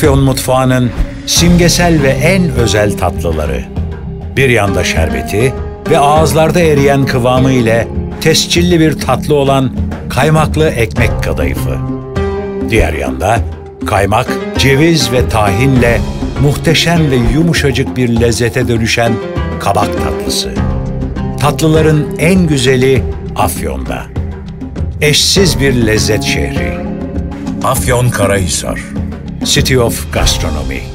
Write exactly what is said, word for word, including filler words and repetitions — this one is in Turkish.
Afyon mutfağının simgesel ve en özel tatlıları. Bir yanda şerbeti ve ağızlarda eriyen kıvamı ile tescilli bir tatlı olan kaymaklı ekmek kadayıfı. Diğer yanda kaymak, ceviz ve tahinle muhteşem ve yumuşacık bir lezzete dönüşen kabak tatlısı. Tatlıların en güzeli Afyon'da. Eşsiz bir lezzet şehri. Afyonkarahisar. City of Gastronomy.